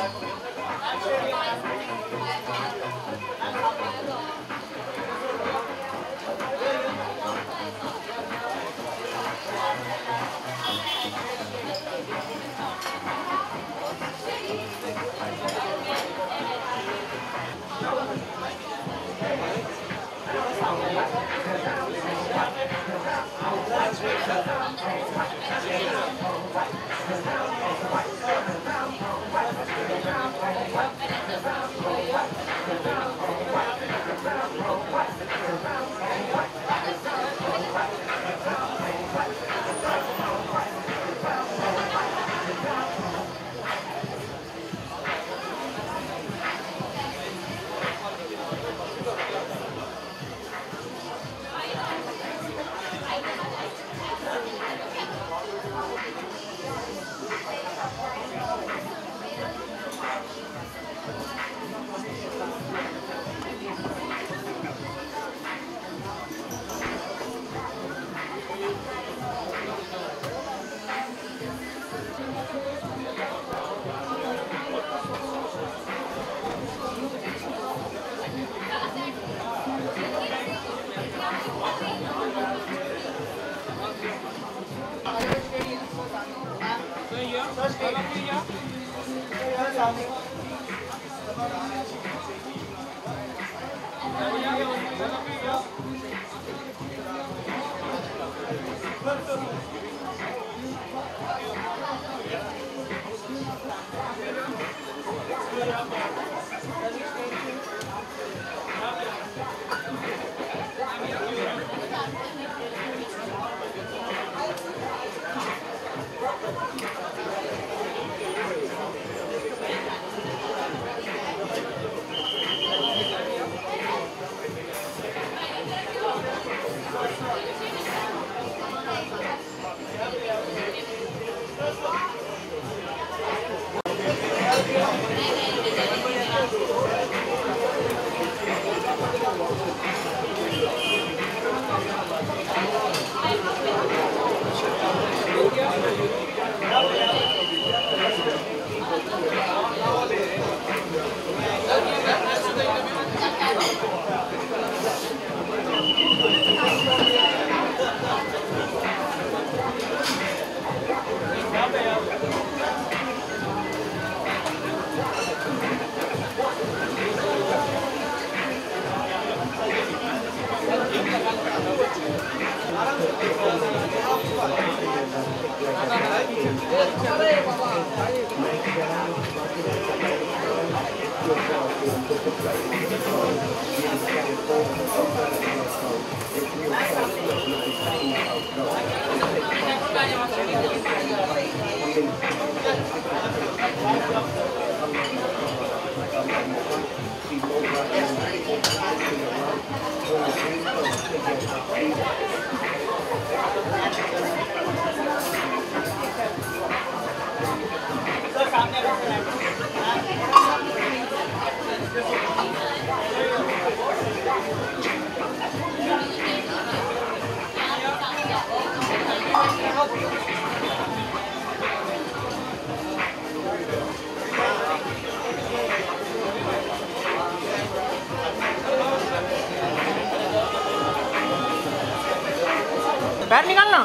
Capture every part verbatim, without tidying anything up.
पैर निकालना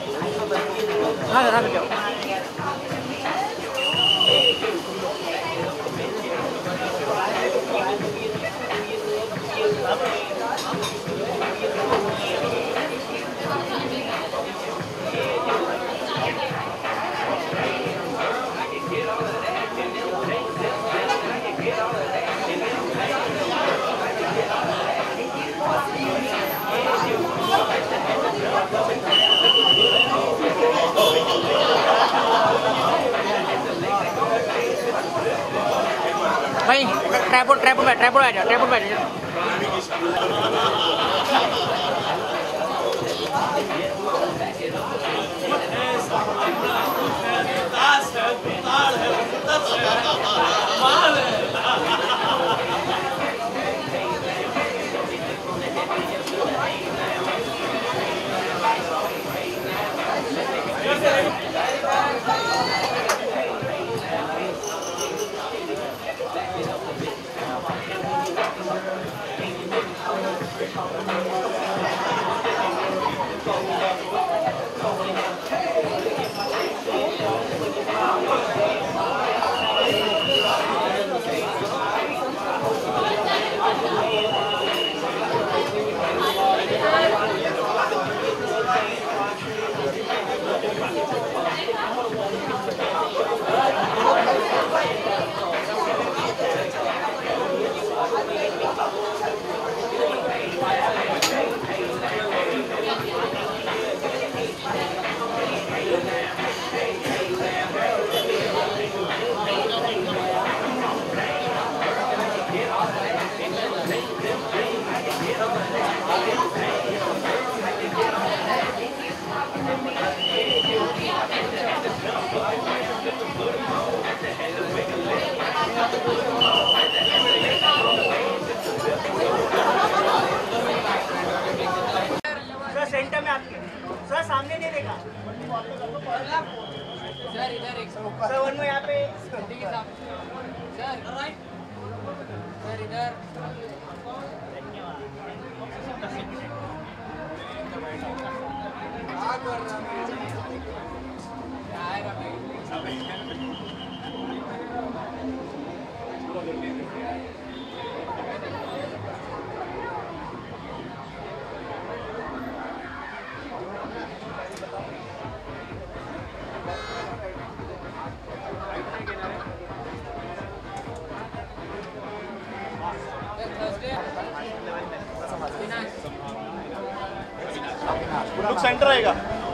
हाँ रख जाओ। भाई ट्रैपॉड ट्रैपॉड बैठ ट्रैपॉड आ जा ट्रैपॉड बैठ जा। सर वन में यहाँ पे सर सर इधर लुक सेंटर आएगा।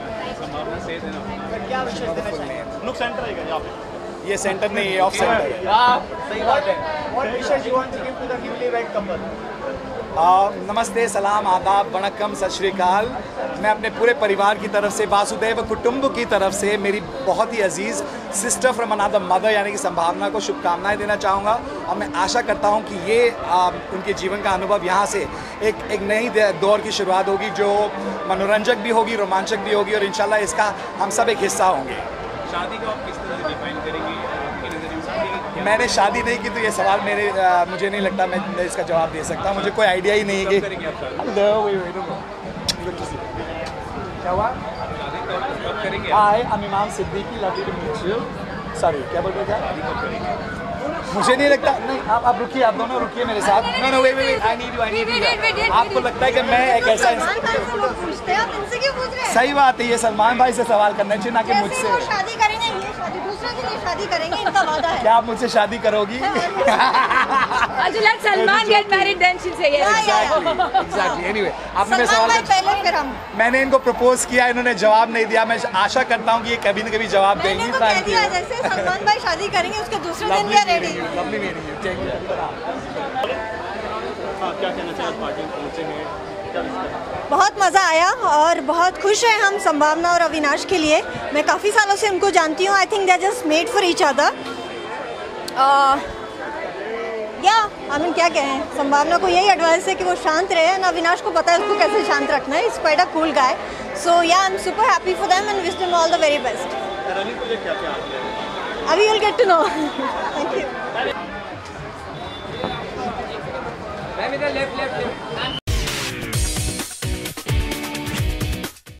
क्या विशेष देना चाहिए? लुक सेंटर आएगा यहाँ पे। ये सेंटर नहीं, ये ऑफ सेंटर है। सही बात है। What wishes you want to give to the newlywed couple? आ, नमस्ते, सलाम, आदाब, वणक्कम, सत श्री अकाल। मैं अपने पूरे परिवार की तरफ से, वासुदेव कुटुंब की तरफ से, मेरी बहुत ही अजीज़ सिस्टर फ्रॉम अनदर मदर यानी कि संभावना को शुभकामनाएं देना चाहूँगा। और मैं आशा करता हूँ कि ये आ, उनके जीवन का अनुभव यहाँ से एक एक नई दौर की शुरुआत होगी जो मनोरंजक भी होगी, रोमांचक भी होगी और इंशाल्लाह इसका हम सब एक हिस्सा होंगे। शादी को आप किस तरह से डिफाइन करेंगे? आपकी नज़र में शादी मैंने शादी नहीं की तो ये सवाल मेरे आ, मुझे नहीं लगता मैं मैं इसका जवाब दे सकता। मुझे कोई आइडिया ही नहीं है कि करेंगे आप शादी? हेलो, wait, wait, रुको। Good to see you. क्या हुआ? शादी कब करेंगे? हाय, I'm इमाम Siddiqui, lovely to meet you. Sorry, क्या बोल रहे थे? शादी कब करेंगे? मुझे नहीं लगता, नहीं आप आप रुकिए, आप दोनों रुकिए मेरे साथ। No no wait wait I need you I need you. आपको लगता है कि मैं एक ऐसा सलमान भाई से लोग पूछते हैं, आप इनसे क्यों पूछ रहे हैं? सही बात है, ये सलमान भाई से सवाल करना चाहिए ना कि जैसे मुझसे। वो शादी करेंगे, ये शादी दूसरे दिन ये शादी करेंगे, इनका वादा है। क्या आप मुझसे शादी करोगी? Also let Salman get married, then she'll say yes. Yeah, yeah, yeah. Exactly. Anyway, आपने मेरे सलमान भाई सवाल पहले फिर हम। मैंने इनको प्रपोज किया, इन्होंने जवाब नहीं दिया। मैं आशा करता हूँ कि ये कभी न कभी जवाब मैंने देंगी। तो कह दिया जैसे सलमान भाई शादी करेंगे उसके दूसरे दिन भी ready. Lovely meeting you, thank you. हाँ, क्या कहना चाहिए? पार्टी में पहुँचे हैं, क्या विश करें? बहुत मज़ा आया और बहुत खुश हैं हम संभावना और अविनाश के लिए। मैं काफ़ी सालों से उनको जानती हूँ। I think they are just made for each other. Yeah I mean क्या कहें, संभावना को यही एडवाइस है कि वो शांत रहे ना। अविनाश को पता है उसको कैसे शांत रखना है। Is quite a cool guy. So yeah I am super happy for them and wish them all the very best. Running project क्या क्या आ गया है? अभी you'll get to know. Thank you. Ma'am इधर लेफ्ट लेफ्ट